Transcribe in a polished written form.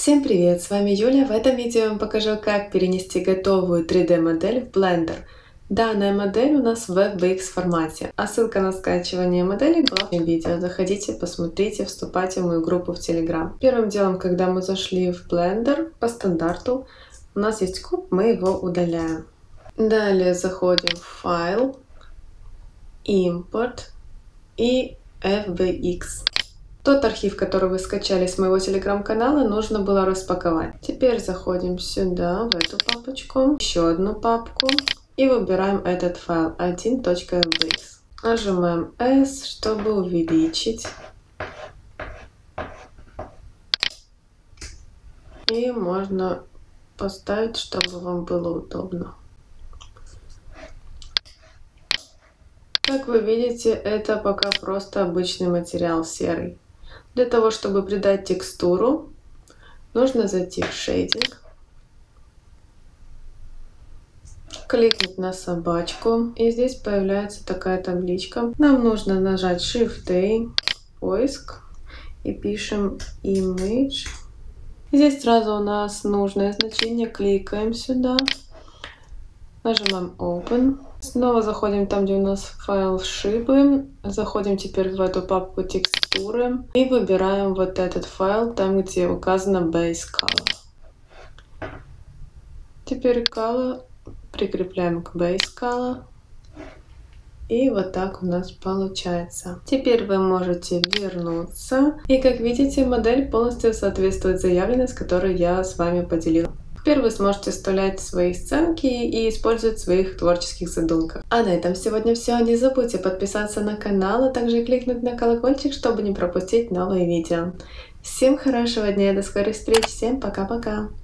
Всем привет! С вами Юля. В этом видео я вам покажу, как перенести готовую 3D модель в Blender. Данная модель у нас в FBX формате, а ссылка на скачивание модели была в видео. Заходите, посмотрите, вступайте в мою группу в Telegram. Первым делом, когда мы зашли в Blender по стандарту, у нас есть куб, мы его удаляем. Далее заходим в файл, импорт и FBX. Тот архив, который вы скачали с моего телеграм-канала, нужно было распаковать. Теперь заходим сюда, в эту папочку, еще одну папку и выбираем этот файл 1.fbx. Нажимаем S, чтобы увеличить. И можно поставить, чтобы вам было удобно. Как вы видите, это пока просто обычный материал серый. Для того, чтобы придать текстуру, нужно зайти в шейдинг, кликнуть на собачку, и здесь появляется такая табличка. Нам нужно нажать Shift-A, поиск, и пишем Image. Здесь сразу у нас нужное значение, кликаем сюда, нажимаем Open. Снова заходим там, где у нас файл шибы. Заходим теперь в эту папку текстуры и выбираем вот этот файл, там, где указано Base Color. Теперь Color прикрепляем к Base Color. И вот так у нас получается. Теперь вы можете вернуться. И как видите, модель полностью соответствует заявленной, с которой я с вами поделилась. Теперь вы сможете вставлять свои сценки и использовать в своих творческих задумках. А на этом сегодня все. Не забудьте подписаться на канал, а также кликнуть на колокольчик, чтобы не пропустить новые видео. Всем хорошего дня, до скорых встреч, всем пока-пока!